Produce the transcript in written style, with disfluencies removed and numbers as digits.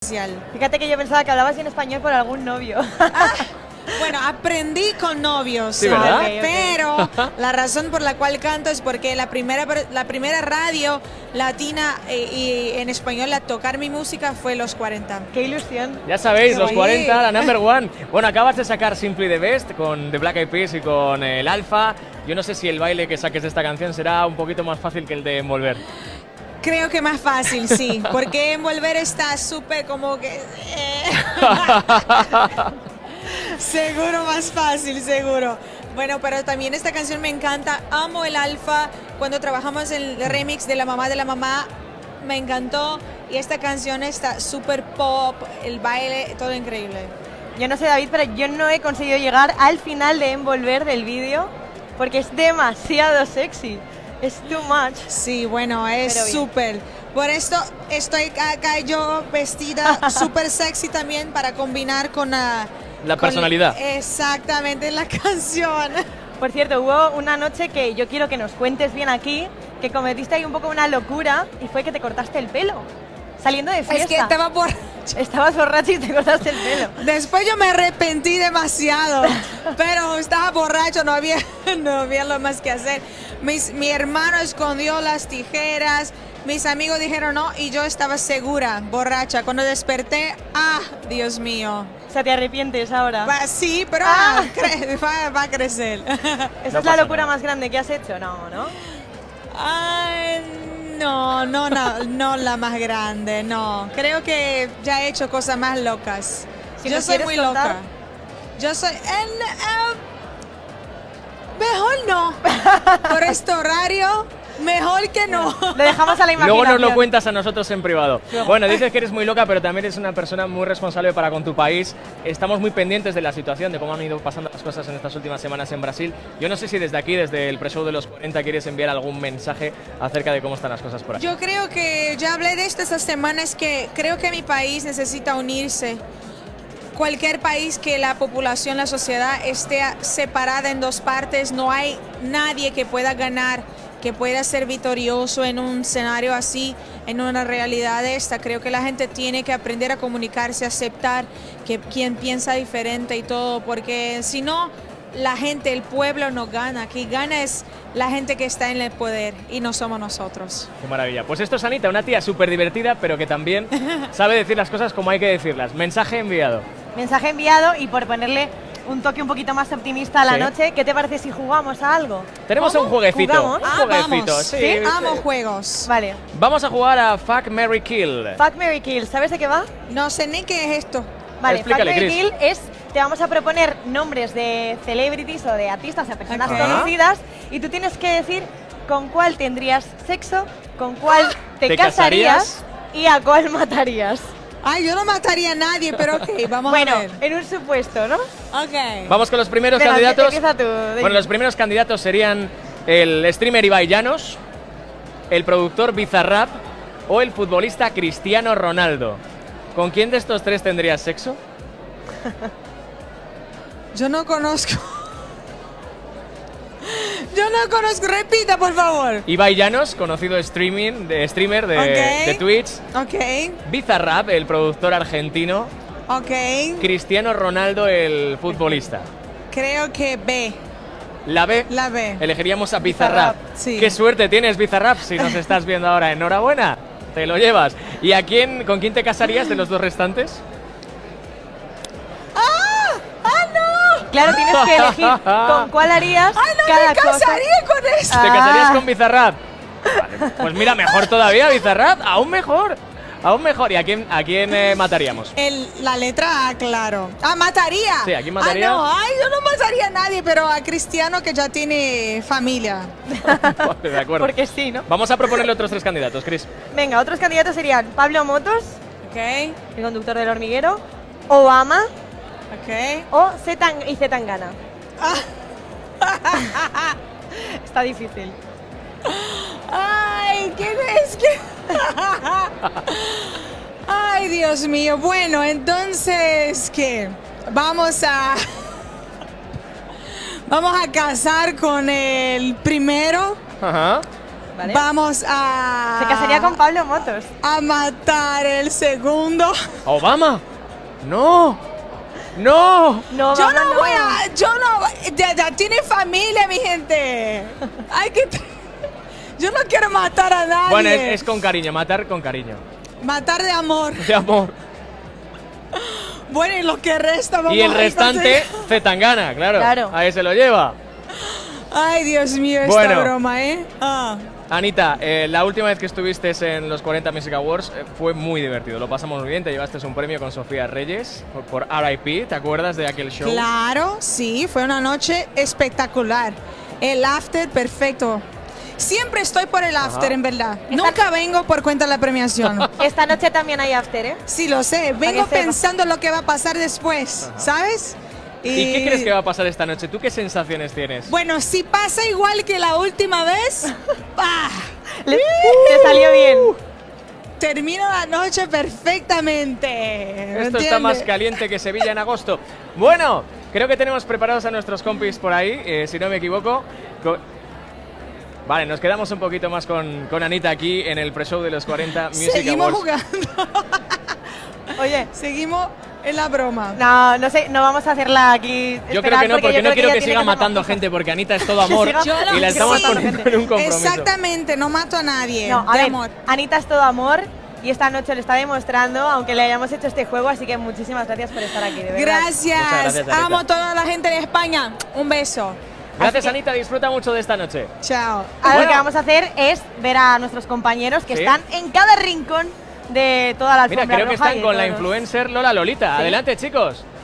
Fíjate que yo pensaba que hablabas en español por algún novio. Bueno, aprendí con novios, sí, ¿verdad? Pero la razón por la cual canto es porque la primera radio latina y en español a tocar mi música fue Los 40. ¡Qué ilusión! Ya sabéis, Los 40, la #1. Bueno, acabas de sacar Simply the Best con The Black Eyed Peas y con el Alfa. Yo no sé si el baile que saques de esta canción será un poquito más fácil que el de Envolver. Creo que más fácil, sí, porque Envolver está súper como que... Seguro más fácil, seguro. Bueno, pero también esta canción me encanta. Amo el Alfa. Cuando trabajamos en el remix de La Mamá, me encantó. Y esta canción está súper pop, el baile, todo increíble. Yo no sé, David, pero yo no he conseguido llegar al final de Envolver del vídeo porque es demasiado sexy. Es too much. Sí, bueno, es súper. Por esto estoy acá yo vestida súper sexy también para combinar con la personalidad. Exactamente, la canción. Por cierto, hubo una noche que yo quiero que nos cuentes bien aquí, que cometiste ahí un poco una locura y fue que te cortaste el pelo, saliendo de fiesta. Es que estaba Estabas borracha y te cortaste el pelo. Después yo me arrepentí demasiado, pero estaba borracho, no había lo más que hacer. Mi hermano escondió las tijeras, mis amigos dijeron no y yo estaba segura, borracha. Cuando desperté, Dios mío. O sea, ¿te arrepientes ahora? Sí, pero va a crecer. ¿Esa es la locura más grande que has hecho? No. No la más grande, no. Creo que ya he hecho cosas más locas. Yo soy muy loca. Yo soy... mejor no. Por este horario, mejor que no. Lo dejamos a la imaginación. Luego nos lo cuentas a nosotros en privado. Bueno, dices que eres muy loca, pero también eres una persona muy responsable para con tu país. Estamos muy pendientes de la situación, de cómo han ido pasando las cosas en estas últimas semanas en Brasil. Yo no sé si desde aquí, desde el pre-show de Los 40, quieres enviar algún mensaje acerca de cómo están las cosas por aquí. Yo creo que ya hablé de esto estas semanas, que creo que mi país necesita unirse. Cualquier país que la población, la sociedad esté separada en dos partes, no hay nadie que pueda ganar, que pueda ser victorioso en un escenario así, en una realidad esta. Creo que la gente tiene que aprender a comunicarse, aceptar que quien piensa diferente y todo, porque si no, la gente, el pueblo no gana. Quien gana es la gente que está en el poder y no somos nosotros. Qué maravilla. Pues esto es Anita, una tía súper divertida, pero que también sabe decir las cosas como hay que decirlas. Mensaje enviado. Mensaje enviado, y por ponerle un toque un poquito más optimista a la noche, ¿qué te parece si jugamos a algo? Tenemos un jueguecito. ¿Jugamos? Un jueguecito. Vamos. Sí, Amo juegos. Vale. Vamos a jugar a Fuck, Marry, Kill. Fuck, Marry, Kill. ¿Sabes de qué va? No sé ni qué es esto. Vale, explícale, Fuck, Marry, Chris. Kill es... Te vamos a proponer nombres de celebrities o de artistas, o personas Ok. conocidas, y tú tienes que decir con cuál tendrías sexo, con cuál te ¿Te casarías y a cuál matarías. Ay, yo no mataría a nadie, pero ok, vamos Bueno, a ver. en un supuesto, ¿no? Ok. Vamos con los primeros Venga, candidatos. empieza tú, David. Bueno, los primeros candidatos serían el streamer Ibai Llanos, el productor Bizarrap o el futbolista Cristiano Ronaldo. ¿Con quién de estos tres tendrías sexo? Yo no conozco. Repita, por favor. Ibai Llanos, conocido streamer de Twitch. Ok. Bizarrap, el productor argentino. Ok. Cristiano Ronaldo, el futbolista. Creo que B. La B. La B. Elegiríamos a Bizarrap. Sí. Qué suerte tienes, Bizarrap, si nos estás viendo ahora. Enhorabuena, te lo llevas. ¿Y con quién te casarías de los dos restantes? Claro, tienes que elegir con cuál harías cada Me casaría con esto. ¿Te casarías con Bizarrap? Vale, pues mira, mejor todavía, Bizarrap, aún mejor. Aún mejor. ¿Y a quién mataríamos? La letra A, claro. Mataría. Sí, ¿a quién mataría? Yo no mataría a nadie, pero a Cristiano, que ya tiene familia. Vale, de acuerdo. Porque sí, ¿no? Vamos a proponerle otros tres candidatos, Chris. Venga, otros candidatos serían Pablo Motos, Ok. el conductor del hormiguero, Obama Ok. o Zetangana. Está difícil. Ay, ¿qué es que? Ay, Dios mío. Bueno, entonces, ¿qué? Vamos a casar con el primero. Ajá. ¿Vale? Vamos a... Se casaría con Pablo Motos. a matar el segundo. ¡Obama! ¡No! ¡No! No, Yo Obama no voy a... Yo no... Ya tiene familia, mi gente. Hay que... Yo no quiero matar a nadie. Bueno, es con cariño, matar con cariño. Matar de amor. De amor. Bueno, y lo que resta vamos Y el a restante, Zetangana, claro. Claro. Ahí se lo lleva. Ay, Dios mío, esta Bueno. broma, ¿eh? Anita, la última vez que estuviste en los 40 Music Awards fue muy divertido. Lo pasamos muy bien. Te llevaste un premio con Sofía Reyes por R.I.P. ¿Te acuerdas de aquel show? Claro, sí, fue una noche espectacular. El after, perfecto. Siempre estoy por el after, en verdad. Nunca vengo por cuenta de la premiación. Esta noche también hay after, ¿eh? Sí, lo sé. Vengo que sepa. pensando lo que va a pasar después, ¿sabes? ¿Y qué crees que va a pasar esta noche? ¿Tú qué sensaciones tienes? Bueno, si pasa igual que la última vez, ¡pah! Te salió bien. Termino la noche perfectamente. Esto está más caliente que Sevilla en agosto. Bueno, creo que tenemos preparados a nuestros compis por ahí, si no me equivoco. Vale, nos quedamos un poquito más con Anita aquí en el pre-show de los 40 Music Seguimos Awards. jugando. Oye, Seguimos en la broma. no sé, no vamos a hacerla aquí. Yo creo que no, porque no quiero ella que tiene siga hacer matando más gente, porque Anita es todo amor siga- y la estamos siga poniendo matando en un compromiso. Exactamente, no mato a nadie. No, a de ver, amor. Anita es todo amor y esta noche lo está demostrando, aunque le hayamos hecho este juego, así que muchísimas gracias por estar aquí, de verdad. Gracias. Muchas gracias, Anita. Amo a toda la gente de España. Un beso. Gracias, Así que- Anita, disfruta mucho de esta noche. Chao. Ahora Bueno. lo que vamos a hacer es ver a nuestros compañeros que Sí. están en cada rincón de toda la Mira, alfombra creo que roja están y de con la todos los- influencer Lola Lolita. Sí. Adelante, chicos.